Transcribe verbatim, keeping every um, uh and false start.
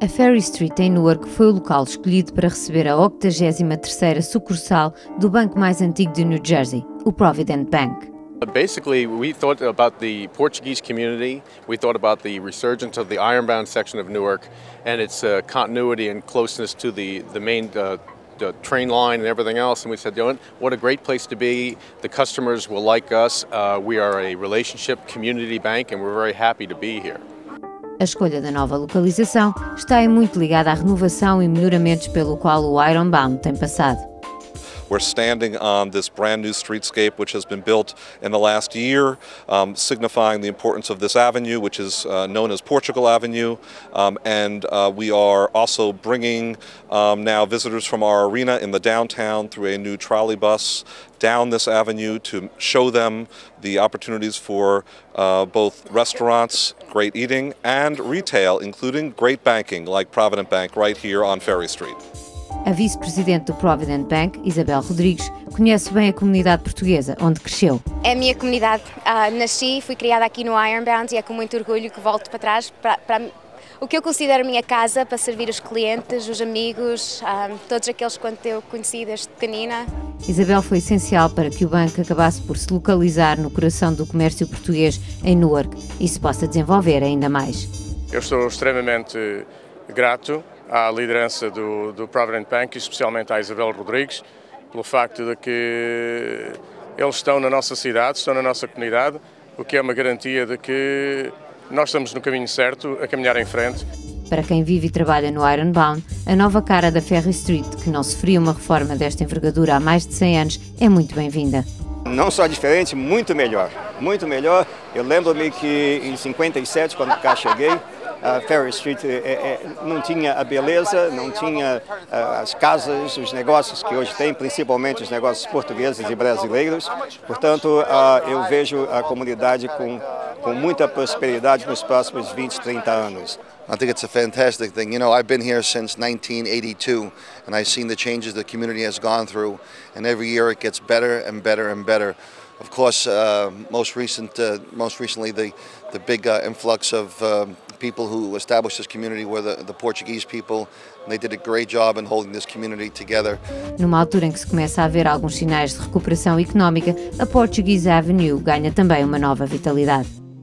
A Ferry Street, em Newark, foi o local escolhido para receber a octogésima terceira sucursal do banco mais antigo de New Jersey, o Provident Bank. Basically, we thought about the Portuguese community, we thought about the resurgence of the ironbound section of Newark and its uh, continuity and closeness to the, the main uh, the train line and everything else, and we said, you know, what a great place to be. The customers will like us. Uh, we are a relationship community bank and we're very happy to be here. A escolha da nova localização está aí muito ligada à renovação e melhoramentos pelo qual o Ironbound tem passado. We're standing on this brand new streetscape which has been built in the last year, um, signifying the importance of this avenue, which is uh, known as Portugal Avenue. Um, and uh, we are also bringing um, now visitors from our arena in the downtown through a new trolley bus down this avenue to show them the opportunities for uh, both restaurants, great eating, and retail, including great banking like Provident Bank right here on Ferry Street. A vice-presidente do Provident Bank, Isabel Rodrigues, conhece bem a comunidade portuguesa, onde cresceu. É a minha comunidade. Uh, nasci, fui criada aqui no Ironbound e é com muito orgulho que volto para trás, para, para o que eu considero a minha casa, para servir os clientes, os amigos, uh, todos aqueles que eu conheci desde pequenina. Isabel foi essencial para que o banco acabasse por se localizar no coração do comércio português em Newark e se possa desenvolver ainda mais. Eu estou extremamente grato à liderança do, do Provident Bank, especialmente à Isabel Rodrigues, pelo facto de que eles estão na nossa cidade, estão na nossa comunidade, o que é uma garantia de que nós estamos no caminho certo, a caminhar em frente. Para quem vive e trabalha no Ironbound, a nova cara da Ferry Street, que não sofria uma reforma desta envergadura há mais de cem anos, é muito bem-vinda. Não só diferente, muito melhor, muito melhor. Eu lembro-me que em cinquenta e sete, quando cá cheguei, a Ferry Street é, é, não tinha a beleza, não tinha uh, as casas, os negócios que hoje tem, principalmente os negócios portugueses e brasileiros. Portanto, uh, eu vejo a comunidade com, com muita prosperidade nos próximos vinte, trinta anos. I think it's a fantastic thing. You know, I've been here since nineteen eighty-two, and I've seen the changes the community has gone through, and every year it gets better and better and better. Of course, uh, most recent, uh, most recently, the the big uh, influx of um, people who established this community were the, the Portuguese people. And they did a great job in holding this community together. Numa altura em que se começa a ver alguns sinais de recuperação económica, a Portuguese Avenue ganha também uma nova vitalidade.